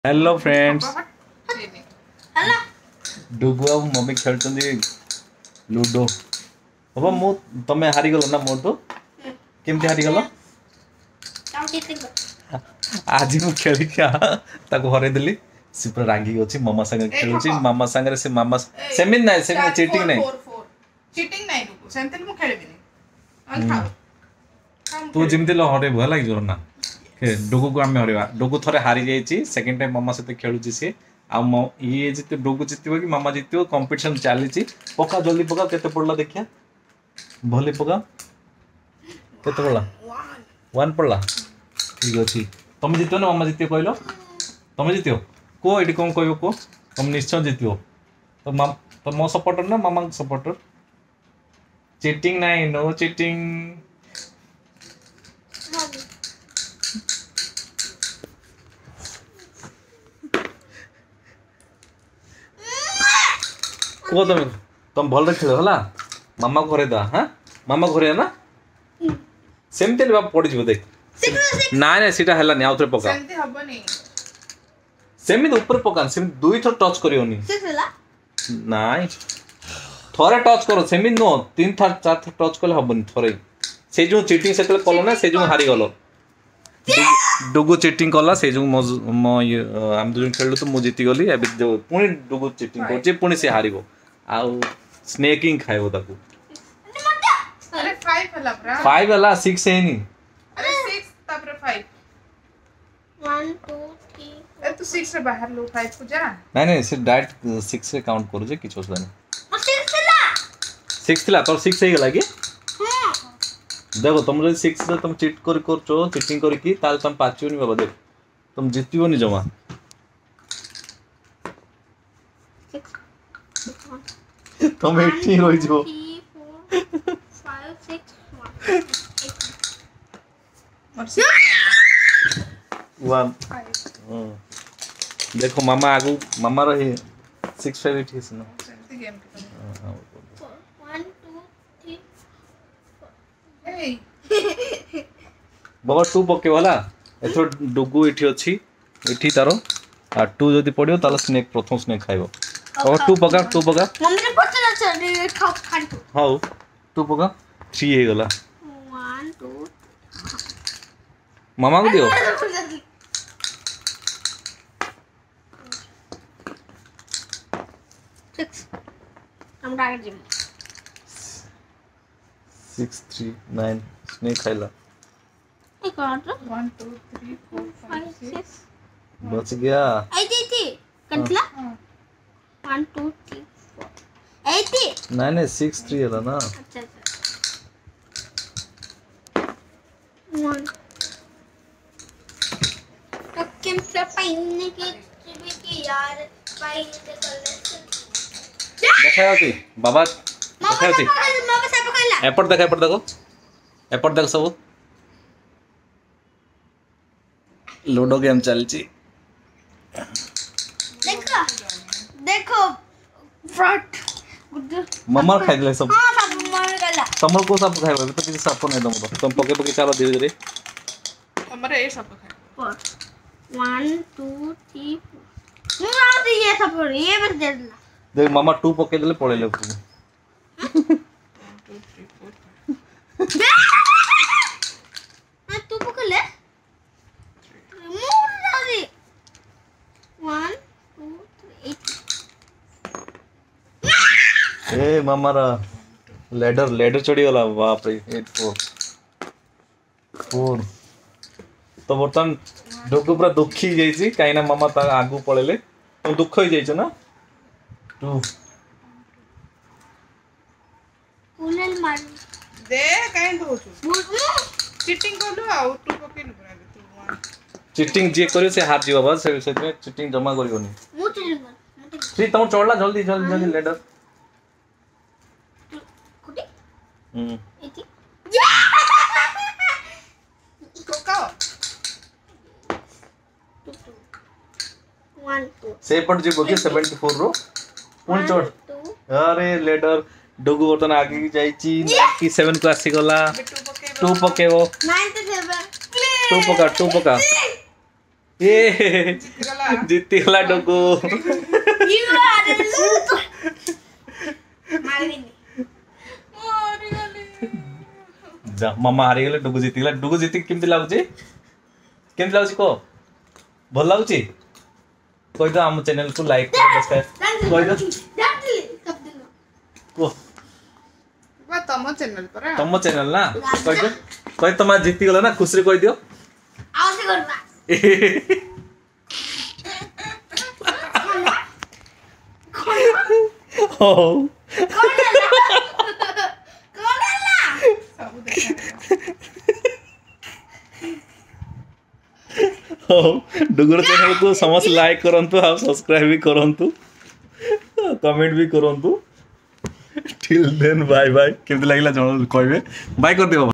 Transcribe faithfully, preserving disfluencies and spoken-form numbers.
Hello friends hello Dugu आ mummy खेलुछंदी Ludo बाबा मो तमे हारी गलो ना मोटो केमती हारी गलो आज मु खेली क्या ताको हरे देली से पूरा रांगी अछि मामा संगे खेलुछि मामा संगे से मामा सेमिन नाही सेमिन चीटिंग नाही चीटिंग नाही डुगु सेंतल मु खेलबिनी अन खाओ तू जिमती लो हरे भला लागिजो ना डुगु को आम हरवा डुगु थरे हारी जाइए सेकेंड टाइम मामा सहित खेलुची सी आ ये जिते डुगु जितब कि मामा जितब कंपटीशन चली पका जल्दी पका केते पड़ला देखिया भली पका केते पड़ला वन पड़ला ठीक अच्छे तुम जित ना मामा जित कहल तुम जित को ये कौन कह को तुम निश्चय जित तो माम तो मो सपोर्टर ना मामा सपोर्टर चीटिंग नहीं नो चीटिंग को तुम तुम भल खेल है मामा को घरे हाँ मामा घरे ना सेमती बाप पड़ जाव देख ना ना सीटा है आउ थे पका सेमती ऊपर पका सेमती दुई थर टच करियोनी नाई थरे टच करो सेमती नो तीन थर चार थर टच कले हबनी थरे से जो चीटिंग से कलो ना से जो हारी गलो डुगु चीटिंग कला से जो मो मो आम दुजन खेलु तो मु जीती गली एबे जो पुनी डुगु चीटिंग करजे पुनी से हारिबो आउ स्नेकिंग खाइबो ताकू अरे फाइव हला ब्रा फाइव हला सिक्स है नी अरे सिक्स तापर फाइव वन टू थ्री ए तू सिक्स रे बाहर लो फाइव को जा नहीं नहीं से डायरेक्ट सिक्स रे काउंट करू जे किछ होसला नहीं सिक्स थिला सिक्स थिला तोर सिक्स हे गेला कि हां देखो तुम जो सिक्स रे तुम चीट कर करचो चीटिंग करी की ताल तुम पाचियोनी बाबा देख तुम जितियो नि जमा तुम एटी होई जो वन देखो मामा आगु मामा रही सिक्स फाइव एट है ना वन टू थ्री बाबा टू पके वाला एथो डुगु एठी अछि एठी तारो आ टू जदी पडियो ताला स्नेक प्रथम स्नेक खाइबो और टू पका टू पका मम्मी ने पड़ते ना खाओ खान हाउ टू पका थ्री हे गला वन टू मामा को दियो सिक्स हम टारगेट जिम सिक्स थ्री नाइन स्नेक खाइला एक और one two three four five six बच गया एटी थी कंटला one two three four eighty नहीं नहीं सिक्स थ्री है ना अच्छा अच्छा वन तो किम से पाइने के के यार पाइने के कलर देखा होती बाबा देखा होती मामा सब कहला एपट देखा एपट देखो एपट देख सब लूडो गेम चलची देखो देखो फ्रॉड मम्मा खाइ ले सब हां सब मम्मा कहला तमल को सब खाइबो तो किसी साप नहीं दम तो तुम पके पके चलो धीरे धीरे हमारे ये सब खाए वन टू थ्री फोर आ दे ये सब ये बस दे दे देख मामा टू पके देले पड़े ले हां तू पके ले मोर दादी वन टू थ्री ए मामा रा लैडर लैडर चढ़ी गला बाप रे एट फोर फोर तो बर्तन डुगु पूरा दुखी जाइछि काई ना मामा ता आगु पळेले तो दुख होई जाइछ ना टू कुनल मार दे काई दो चीटिंग करलो आ टू पके न बना दे तू वन चीटिंग जे करियो से हार जीवा बस से से चीटिंग जमा करियोनी मु चीटिंग कर थ्री तुम चढ़ला जल्दी जल्दी जल्दी लैडर कुटी हम्म एटी कोका वन टू से पट जी बोगे सेवेंटी फोर रो पुन चढ़ अरे लैडर डुगु बर्तन आगे जाइची नाइंटी सेवन को आसी गला टू पकेबो नाइंटी सेवन टू पका टू पका ए जीती गला डोगू You are a loser. मारिनी मारी गली जा मामा हारी गले डुगु जीती गला डुगु जीती केमती लागुची केमती लागुची को भल लागुची कोइ दो हम चैनल को लाइक करो सब्सक्राइब कोइ दो को बा तम चैनल पर तम चैनल ना कोइ दो कोइ तमा जीती गला ना खुशी कोइ दियो आओ से करना हो कौन है कौन है सब देखा हो डुगुर चैनल को समस्त लाइक करंतु और सब्सक्राइब भी करंतु कमेंट भी करंतु टिल देन बाय बाय केमती लागिला जण कहबे बाय कर दियो।